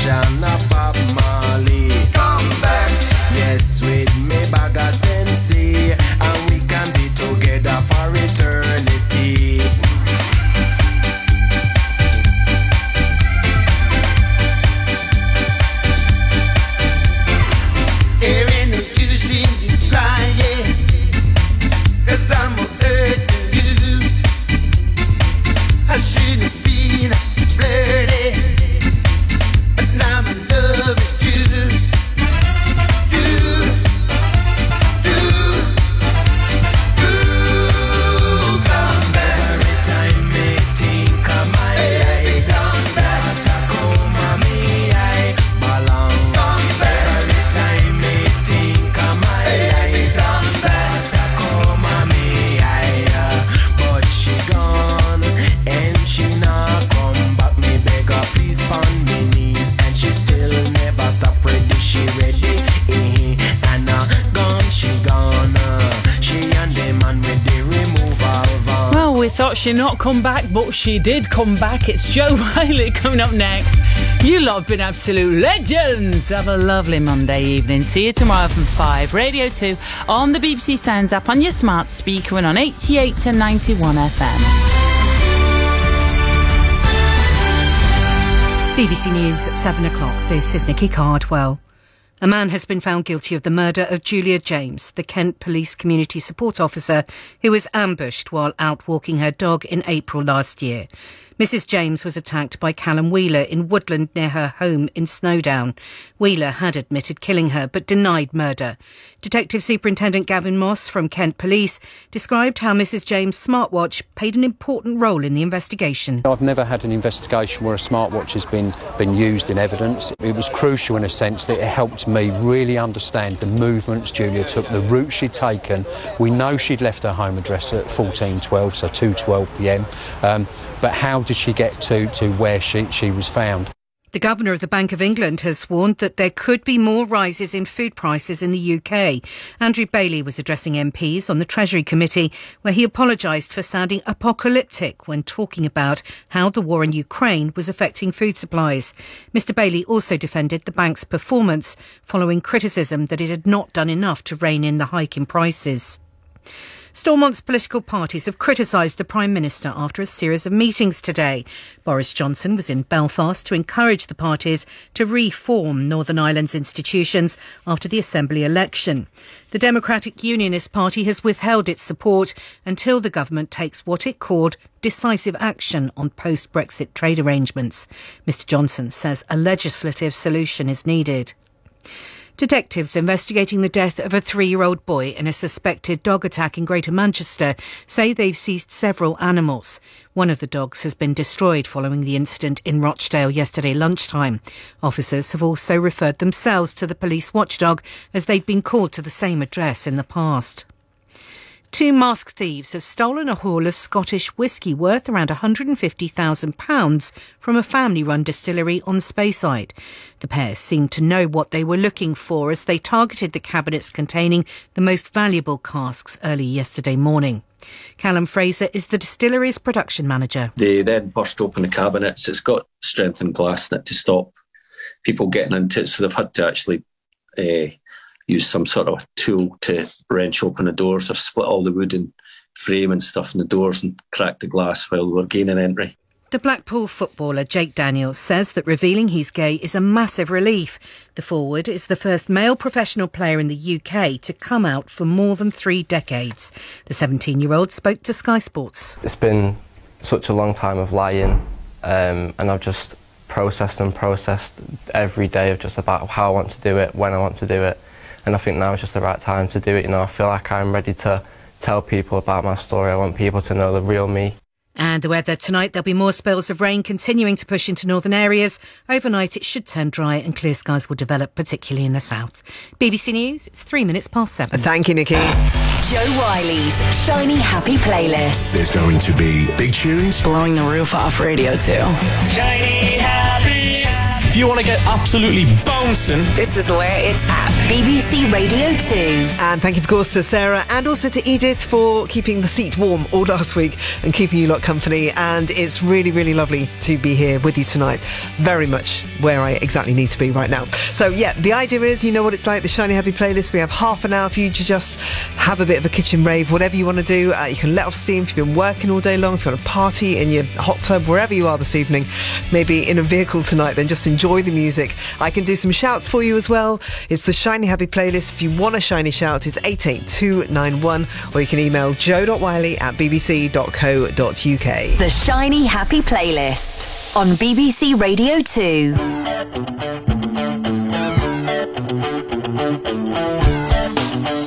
inspiration of Bob Marley. Come back, yes, with me bag of sensei, and we can be together for eternity. There ain't no use in you crying, 'cause I'm hurting you. I shouldn't feel flirty, but now my love is true. Come back. Every time me think of my eyes, Come back. Tacoma me I belong. Come back. Every time me think of my eyes, Tacoma me I. But she gone and she not come back. Me beg her please on me knees, and she still never stop ready. She ready, and gone she gone. She and the man with the removal van. Well, we thought she'd not come back, but she did come back. It's Joe Wiley coming up next. You lot have been absolute legends. Have a lovely Monday evening. See you tomorrow from 5. Radio 2 on the BBC Sounds app, on your smart speaker, and on 88 to 91 FM. BBC News at 7 o'clock. This is Nikki Cardwell. A man has been found guilty of the murder of Julia James, the Kent Police Community Support Officer who was ambushed while out walking her dog in April last year. Mrs James was attacked by Callum Wheeler in Woodland near her home in Snowdown. Wheeler had admitted killing her but denied murder. Detective Superintendent Gavin Moss from Kent Police described how Mrs James' smartwatch played an important role in the investigation. I've never had an investigation where a smartwatch has been used in evidence. It was crucial in a sense that it helped me really understand the movements Julia took, the route she'd taken. We know she'd left her home address at 14:12, so 2:12 p.m. But how did she get to where she was found? The Governor of the Bank of England has warned that there could be more rises in food prices in the UK. Andrew Bailey was addressing MPs on the Treasury Committee, where he apologised for sounding apocalyptic when talking about how the war in Ukraine was affecting food supplies. Mr Bailey also defended the bank's performance following criticism that it had not done enough to rein in the hike in prices. Stormont's political parties have criticised the Prime Minister after a series of meetings today. Boris Johnson was in Belfast to encourage the parties to reform Northern Ireland's institutions after the Assembly election. The Democratic Unionist Party has withheld its support until the government takes what it called decisive action on post-Brexit trade arrangements. Mr Johnson says a legislative solution is needed. Detectives investigating the death of a 3-year-old boy in a suspected dog attack in Greater Manchester say they've seized several animals. One of the dogs has been destroyed following the incident in Rochdale yesterday lunchtime. Officers have also referred themselves to the police watchdog as they'd been called to the same address in the past. 2 masked thieves have stolen a haul of Scottish whisky worth around £150,000 from a family-run distillery on Speyside. The pair seemed to know what they were looking for as they targeted the cabinets containing the most valuable casks early yesterday morning. Callum Fraser is the distillery's production manager. They then burst open the cabinets. It's got strengthened glass in it to stop people getting into it, so they've had to actually use some sort of tool to wrench open the doors. I've split all the wooden frame and stuff in the doors and cracked the glass while we were gaining entry. The Blackpool footballer Jake Daniels says that revealing he's gay is a massive relief. The forward is the first male professional player in the UK to come out for more than 3 decades. The 17-year-old spoke to Sky Sports. It's been such a long time of lying, and I've just processed every day of just about how I want to do it, when I want to do it. And I think now is just the right time to do it. You know, I feel like I'm ready to tell people about my story. I want people to know the real me. And the weather tonight, there'll be more spells of rain continuing to push into northern areas. Overnight, it should turn dry and clear skies will develop, particularly in the south. BBC News, it's 7:03. Thank you, Nikki. Joe Wiley's Shiny Happy Playlist. There's going to be big tunes. Blowing the roof off Radio 2. Shiny Happy if you want to get absolutely bouncing, this is where it's at. BBC Radio 2. And thank you, of course, to Sarah and also to Edith for keeping the seat warm all last week and keeping you lot company. And it's really, really lovely to be here with you tonight. Very much where I exactly need to be right now. So, yeah, the idea is, you know what it's like, the Shiny Happy playlist. We have half an hour for you to just have a bit of a kitchen rave, whatever you want to do. You can let off steam if you've been working all day long, if you want to party in your hot tub, wherever you are this evening, maybe in a vehicle tonight, then just enjoy the music. I can do some shouts for you as well. It's the Shiny Happy playlist. If you want a shiny shout, it's 88291, or you can email joe.wiley@bbc.co.uk. The Shiny Happy playlist on BBC Radio 2.